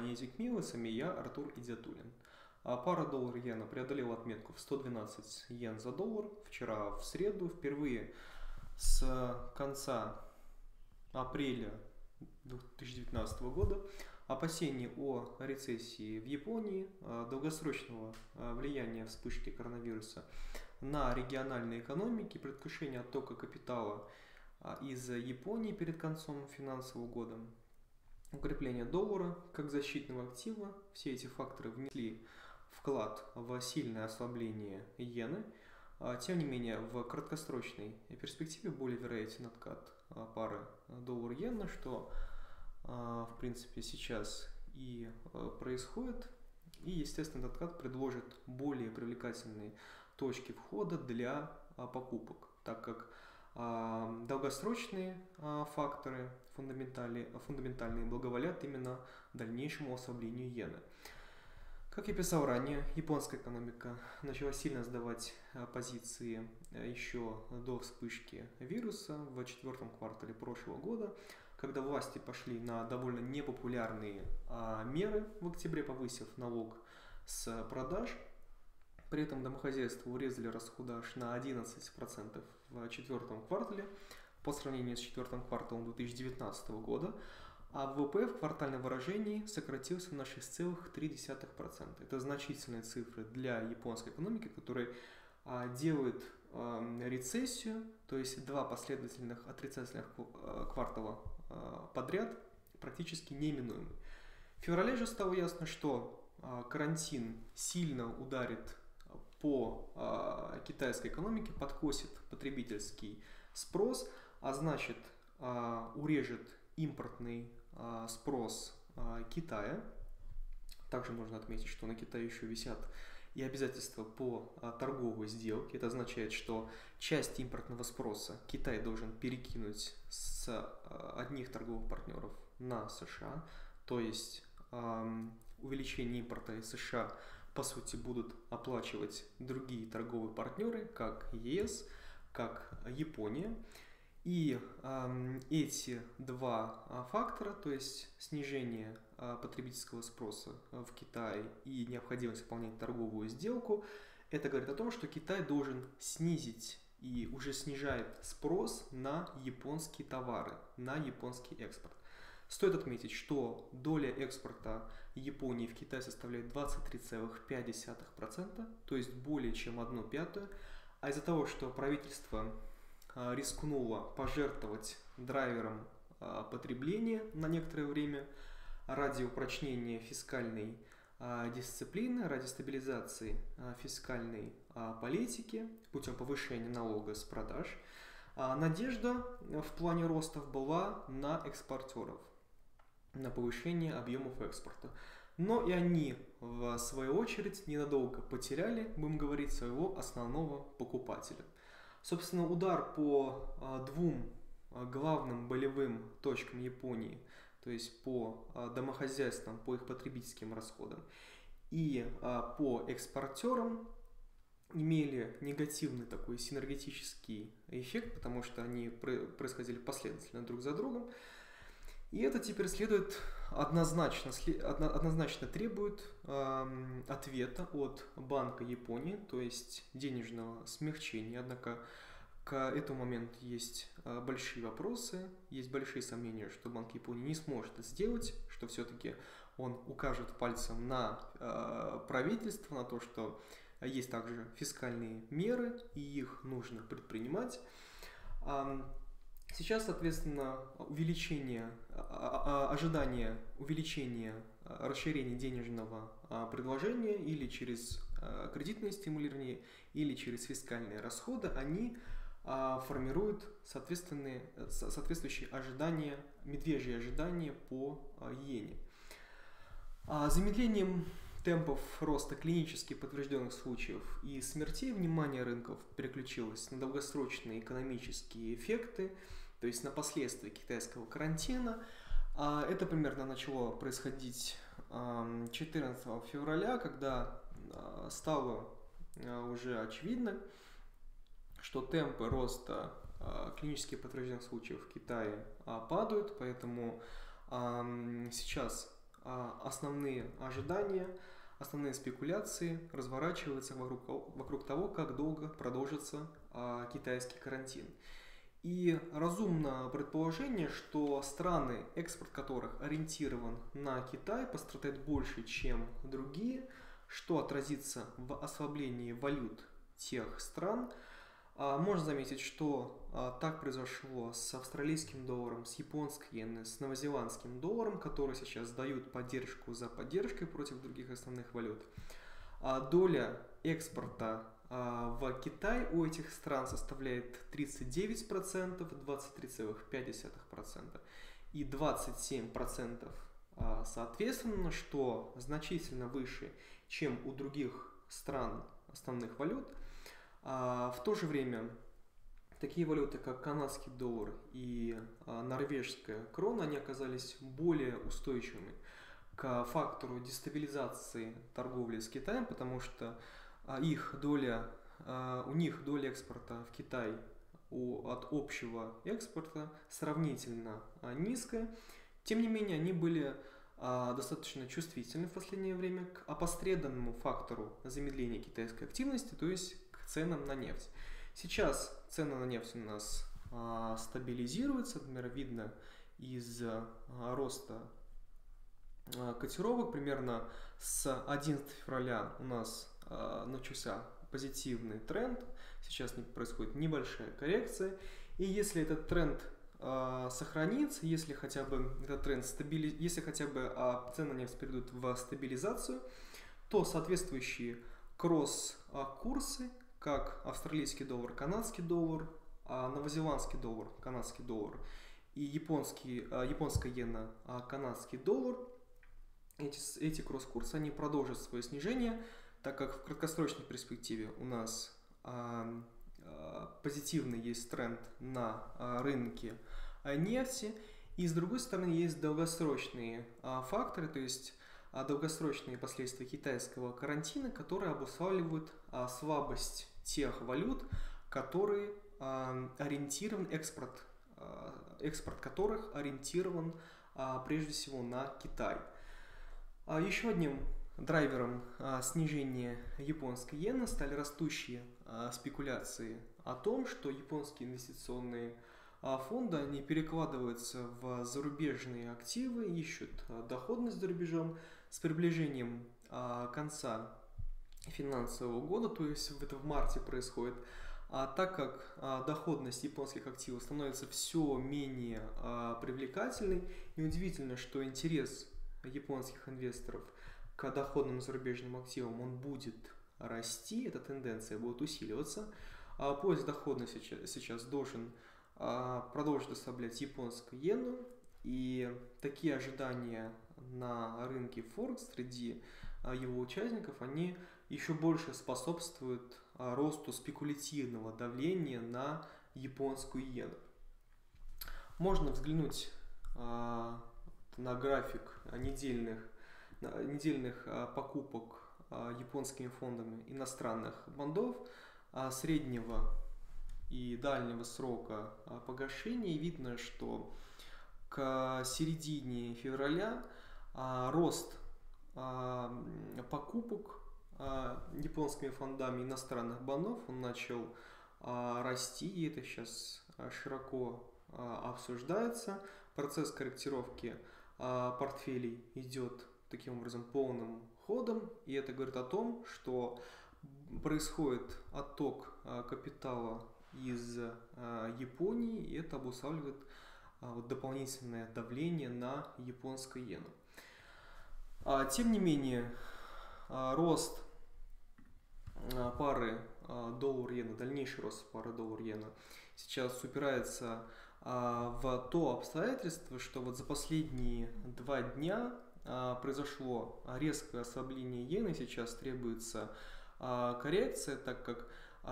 Money Милосами, я Артур Идиатуллин. Пара доллар-иена преодолела отметку в 112 йен за доллар вчера в среду. Впервые с конца апреля 2019 года опасений о рецессии в Японии, долгосрочного влияния вспышки коронавируса на региональные экономики, предвкушение оттока капитала из Японии перед концом финансового года, укрепление доллара как защитного актива. Все эти факторы внесли вклад в сильное ослабление иены. Тем не менее, в краткосрочной перспективе более вероятен откат пары доллар-иена, что в принципе сейчас и происходит. И, естественно, этот откат предложит более привлекательные точки входа для покупок, так как долгосрочные факторы фундаментальные благоволят именно дальнейшему ослаблению иены. Как я писал ранее, японская экономика начала сильно сдавать позиции еще до вспышки вируса в четвертом квартале прошлого года, когда власти пошли на довольно непопулярные меры в октябре, повысив налог с продаж. При этом домохозяйства урезали расходы аж на 11% в четвертом квартале по сравнению с четвертым кварталом 2019 года, а ВВП в квартальном выражении сократился на 6,3%. Это значительные цифры для японской экономики, которая делает рецессию, то есть два последовательных отрицательных квартала подряд практически неминуемы. В феврале же стало ясно, что карантин сильно ударит по китайской экономике, подкосит потребительский спрос, а значит урежет импортный спрос Китая. Также нужно отметить, что на Китае еще висят и обязательства по торговой сделке. Это означает, что часть импортного спроса Китай должен перекинуть с одних торговых партнеров на США. То есть увеличение импорта из США по сути будут оплачивать другие торговые партнеры, как ЕС, как Япония. И эти два фактора, то есть снижение потребительского спроса в Китае и необходимость выполнять торговую сделку, это говорит о том, что Китай должен снизить и уже снижает спрос на японские товары, на японский экспорт. Стоит отметить, что доля экспорта Японии в Китай составляет 23,5%, то есть более чем 1/5. А из-за того, что правительство рискнуло пожертвовать драйвером потребления на некоторое время ради упрочнения фискальной дисциплины, ради стабилизации фискальной политики путем повышения налога с продаж, надежда в плане ростов была на экспортеров, на повышение объемов экспорта. Но и они, в свою очередь, ненадолго потеряли, будем говорить, своего основного покупателя. Собственно, удар по двум главным болевым точкам Японии, то есть по домохозяйствам, по их потребительским расходам и по экспортерам, имели негативный такой синергетический эффект, потому что они происходили последовательно друг за другом. И это теперь однозначно требует ответа от Банка Японии, то есть денежного смягчения. Однако к этому моменту есть большие вопросы, есть большие сомнения, что Банк Японии не сможет это сделать, что все-таки он укажет пальцем на правительство, на то, что есть также фискальные меры, и их нужно предпринимать. Сейчас, соответственно, ожидание увеличения, расширения денежного предложения или через кредитное стимулирование, или через фискальные расходы, они формируют соответствующие ожидания, медвежьи ожидания по иене. Замедлением темпов роста клинически подтвержденных случаев и смертей внимание рынков переключилось на долгосрочные экономические эффекты, то есть на последствия китайского карантина. Это примерно начало происходить 14 февраля, когда стало уже очевидно, что темпы роста клинически подтвержденных случаев в Китае падают, поэтому сейчас основные ожидания, основные спекуляции разворачиваются вокруг того, как долго продолжится китайский карантин. И разумно предположение, что страны, экспорт которых ориентирован на Китай, пострадают больше, чем другие, что отразится в ослаблении валют тех стран. Можно заметить, что так произошло с австралийским долларом, с японской иеной, с новозеландским долларом, которые сейчас дают поддержку за поддержкой против других основных валют. Доля экспорта в Китай у этих стран составляет 39%, 23,5% и 27% соответственно, что значительно выше, чем у других стран основных валют. В то же время такие валюты, как канадский доллар и норвежская крона, они оказались более устойчивыми к фактору дестабилизации торговли с Китаем, потому что у них доля экспорта в Китай от общего экспорта сравнительно низкая. Тем не менее, они были достаточно чувствительны в последнее время к опосредованному фактору замедления китайской активности, то есть к ценам на нефть. Сейчас цены на нефть у нас стабилизируются, например, видно из роста котировок. Примерно с 11 февраля у нас начался позитивный тренд, сейчас происходит небольшая коррекция, и если этот тренд сохранится, если хотя бы этот тренд если хотя бы цены на нефть перейдут в стабилизацию, то соответствующие кросс-курсы, как австралийский доллар, канадский доллар, новозеландский доллар, канадский доллар и японская иена, канадский доллар, эти кросс-курсы, они продолжат свое снижение, так как в краткосрочной перспективе у нас позитивный есть тренд на рынке нефти, и с другой стороны есть долгосрочные факторы, то есть долгосрочные последствия китайского карантина, которые обуславливают слабость тех валют, которые ориентирован экспорт которых ориентирован прежде всего на Китай. Еще одним драйвером снижения японской иены стали растущие спекуляции о том, что японские инвестиционные фонды они перекладываются в зарубежные активы, ищут доходность за рубежом. С приближением конца финансового года, то есть это в марте происходит, так как доходность японских активов становится все менее привлекательной, неудивительно, что интерес японских инвесторов к доходным зарубежным активам он будет расти, эта тенденция будет усиливаться. Поиск доходности сейчас должен продолжить ослаблять японскую иену, и такие ожидания на рынке Форекс среди его участников, они еще больше способствуют росту спекулятивного давления на японскую иену. Можно взглянуть на график недельных покупок японскими фондами иностранных бондов среднего и дальнего срока погашения. И видно, что к середине февраля рост покупок японскими фондами иностранных бондов он начал расти, и это сейчас широко обсуждается. Процесс корректировки портфелей идет таким образом полным ходом, и это говорит о том, что происходит отток капитала из Японии, и это обуславливает дополнительное давление на японскую иену. Тем не менее, рост пары доллар-иена, дальнейший рост пары доллар-иена сейчас упирается в то обстоятельство, что вот за последние 2 дня произошло резкое ослабление иены, сейчас требуется коррекция, так как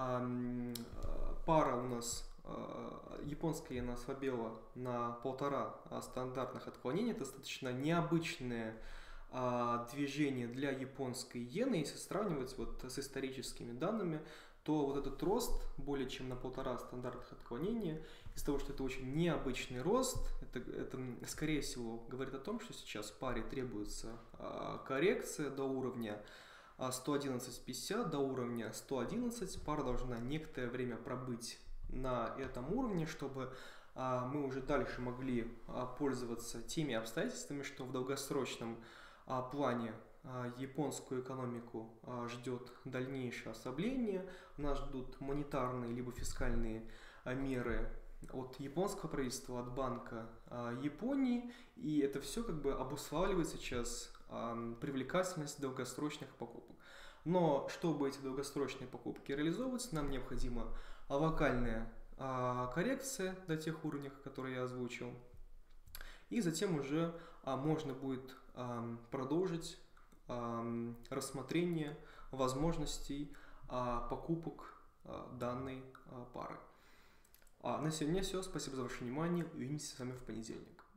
пара у нас японская иена ослабела на 1,5 стандартных отклонения, достаточно необычное движение для японской иены, если сравнивать вот с историческими данными, то вот этот рост более чем на 1,5 стандартных отклонения, из-за того, что это очень необычный рост, это скорее всего говорит о том, что сейчас паре требуется коррекция до уровня 111.50, до уровня 111. Пара должна некоторое время пробыть на этом уровне, чтобы мы уже дальше могли пользоваться теми обстоятельствами, что в долгосрочном плане японскую экономику ждет дальнейшее ослабление, нас ждут монетарные либо фискальные меры от японского правительства, от Банка Японии, и это все как бы обуславливает сейчас привлекательность долгосрочных покупок. Но чтобы эти долгосрочные покупки реализовывать, нам необходима локальная коррекция до тех уровней, которые я озвучил, и затем уже можно будет продолжить рассмотрение возможностей покупок данной пары. На сегодня все. Спасибо за ваше внимание. Увидимся с вами в понедельник.